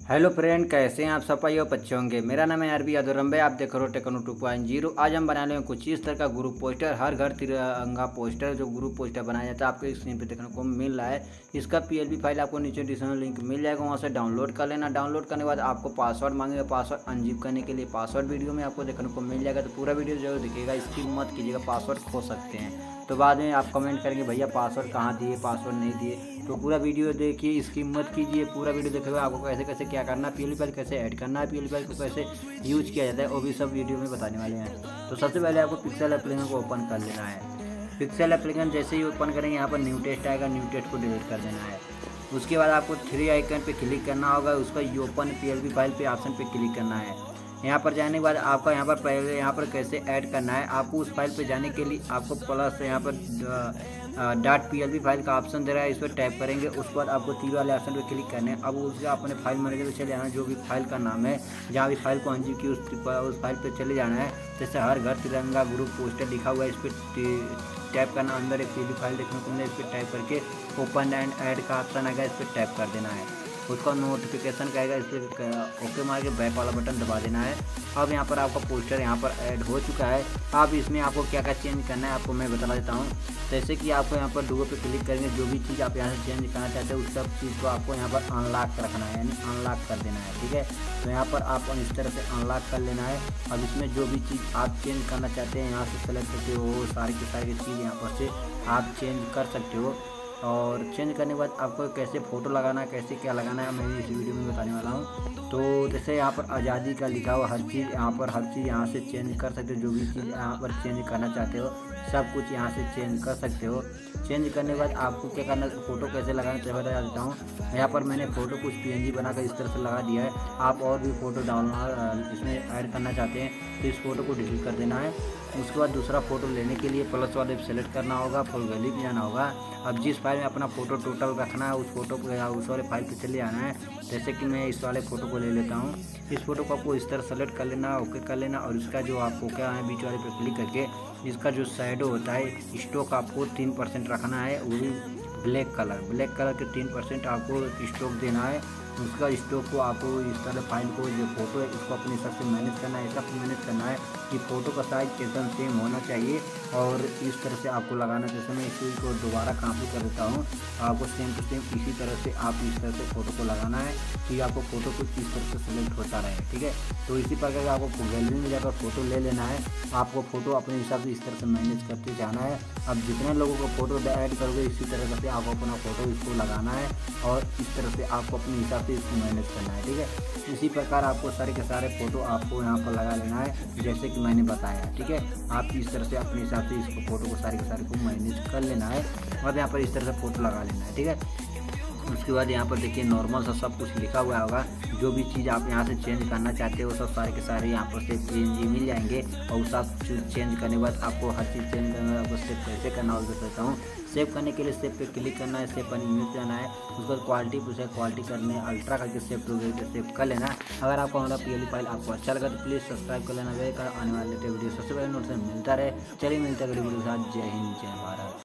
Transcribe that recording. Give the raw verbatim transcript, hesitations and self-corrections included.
Hello friend, कैसे हैं आप सब? भाई बच्चे होंगे। मेरा नाम है आरबी यादव। आप देख रहे हो टेक्नो टू पॉइंट जीरो। आज हम बनाने में कुछ इस तरह का ग्रुप पोस्टर, हर घर तिरंगा पोस्टर, जो ग्रुप पोस्टर बनाया जाता है, आपको स्क्रीन पे देखने को मिल रहा है। इसका पीएलबी फाइल आपको नीचे डिस्क्रिप्शन लिंक मिल जाएगा, वहाँ से डाउनलोड कर लेना। डाउनलोड करने के बाद आपको पासवर्ड मांगेगा। पासवर्ड अनजिप करने के लिए पासवर्ड वीडियो में आपको देखने को मिल जाएगा, तो पूरा वीडियो जरूर दिखेगा। इसकी मत कीजिएगा, पासवर्ड खो सकते हैं। तो बाद में आप कमेंट करेंगे भैया पासवर्ड कहाँ दिए, पासवर्ड नहीं दिए। तो पूरा वीडियो देखिए, इसकी मत कीजिए। पूरा वीडियो देखे हुए आपको कैसे कैसे क्या करना है, पीएलबी फाइल कैसे ऐड करना है, पीएलबी फाइल को कैसे यूज किया जाता है, वो भी सब वीडियो में बताने वाले हैं। तो सबसे पहले आपको पिक्सेल एप्लीकेशन को ओपन कर लेना है। पिक्सेल एप्लीकेशन जैसे ही ओपन करेंगे, यहाँ पर न्यू टेस्ट आएगा, न्यू टेस्ट को डिलीट कर देना है। उसके बाद आपको थ्री आइकन पे क्लिक करना होगा, उसका ओपन पीएलबी फाइल पे ऑप्शन पे क्लिक करना है। यहाँ पर जाने के बाद आपका यहाँ पर पहले यहाँ पर कैसे ऐड करना है, आपको उस फाइल पे जाने के लिए आपको प्लस यहाँ पर डॉट पीएलबी फाइल का ऑप्शन दे रहा है, इस पर टाइप करेंगे। उसके बाद आपको तीर वाले ऑप्शन पे क्लिक करना है। अब उसके अपने फाइल मैनेजर पे चले जाना है, जो भी फाइल का नाम है, जहाँ भी फाइल को अनजिप की उस, उस फाइल पे चले जाना है। जैसे हर घर तिरंगा ग्रुप पोस्टर लिखा हुआ है, इस पर टाइप करना। अंदर एक पीएलबी फाइल देखने को मिले, इस पर टाइप करके ओपन एंड ऐड का ऑप्शन आएगा, इस पर टाइप कर देना है। उसका नोटिफिकेशन कहेगा, इस पर ओके मार के बैक वाला बटन दबा देना है। अब यहाँ पर आपका पोस्टर यहाँ पर ऐड हो चुका है। अब इसमें आपको क्या क्या चेंज करना है, आपको मैं बता देता हूँ। जैसे कि आपको यहाँ पर डुओ पे क्लिक करेंगे, जो भी चीज़ आप यहाँ से चेंज करना चाहते हैं, उस सब चीज़ को आपको यहाँ पर अनलॉक रखना है, यानी अनलॉक कर देना है। ठीक है, तो यहाँ पर आप इस तरह से अनलॉक कर लेना है। अब इसमें जो भी चीज़ आप चेंज करना चाहते हैं, यहाँ से सेलेक्ट करके वो सारी की सारी चीज़ यहाँ पर से आप चेंज कर सकते हो। और चेंज करने के बाद आपको कैसे फ़ोटो लगाना है, कैसे क्या लगाना है, मैं इस वीडियो में बताने वाला हूँ। तो जैसे यहाँ पर आज़ादी का लिखा हुआ हर चीज़, यहाँ पर हर चीज़ यहाँ से चेंज कर सकते हो। जो भी चीज़ यहाँ पर चेंज करना चाहते हो, सब कुछ यहाँ से चेंज कर सकते हो। चेंज करने के बाद आपको क्या करना है, फ़ोटो कैसे लगाना है बता देता हूँ। यहाँ पर मैंने फ़ोटो कुछ पीएनजी बनाकर इस तरह से लगा दिया है। आप और भी फ़ोटो डालना इसमें ऐड करना चाहते हैं, तो इस फ़ोटो को डिलीट कर देना है। उसके बाद दूसरा फ़ोटो लेने के लिए प्लस वाले सेलेक्ट करना होगा, फुल गैलरी पे जाना होगा। अब जिस फाइल में अपना फ़ोटो टोटल रखना है, उस फोटो को उस वाले फाइल पे चले जाना है। जैसे कि मैं इस वाले फ़ोटो को ले लेता हूँ। इस फोटो को आपको इस तरह सेलेक्ट कर लेना, ओके कर लेना। और इसका जो आपको क्या है, बीच वाले पे क्लिक करके इसका जो शैडो होता है, स्टोक आपको तीन परसेंट रखना है, वो भी ब्लैक कलर ब्लैक कलर के तीन परसेंट आपको स्टोक देना है। उसका स्टोक को आपको इस तरह फाइल को, जो फोटो है, इसको अपने हिसाब से मैनेज करना है। ऐसा मैनेज करना है कि फ़ोटो का साइज एकदम सेम होना चाहिए, और इस तरह से आपको लगाना। जैसे मैं इसी को दोबारा कॉपी कर देता हूँ, आपको सेम टू सेम इसी तरह से आप इस तरह से फ़ोटो को लगाना है कि आपको फ़ोटो कुछ इस तरह से सेलेक्ट होता रहे। ठीक है, तो इसी प्रकार आपको गैलरी में जाकर फ़ोटो ले लेना है। आपको फ़ोटो अपने हिसाब से इस तरह से मैनेज करते जाना है। अब जितने लोगों को फ़ोटो ऐड करोगे, इसी तरह से आपको अपना फ़ोटो इसको लगाना है, और इस तरह से आपको अपने हिसाब से इसको मैनेज करना है। ठीक है, इसी प्रकार आपको सारे के सारे फ़ोटो आपको यहाँ पर लगा लेना है, जैसे कि मैंने बताया। ठीक है, आप इस तरह से अपने हिसाब से इसको फ़ोटो को सारे के सारे को मैनेज कर लेना है। अब यहाँ पर इस तरह से फ़ोटो लगा लेना है। ठीक है, उसके बाद यहाँ पर देखिए नॉर्मल सा सब कुछ लिखा हुआ होगा। जो भी चीज़ आप यहाँ से चेंज करना चाहते हो, सब सारे के सारे यहाँ पर से पीएनजी मिल जाएंगे। और उस सब चीज़ चेंज करने के बाद आपको हर चीज़ चेंज करना है। आपको सेव कैसे करना है बताता हूँ। सेव करने के लिए सेव पे क्लिक करना है, सेव पर इमेज जाना है। उसके बाद क्वालिटी पूछे, क्वालिटी करने अल्ट्रा करके सेव टू सेव कर लेना। अगर आपको हमारा पीएलबी फाइल आपको अच्छा लगा तो प्लीज़ सब्सक्राइब कर लेना। वे आने वाले वीडियो सबसे पहले नोट से मिलता रहे। चलिए मिलते हैं अगली वीडियो के साथ। जय हिंद, जय भारत।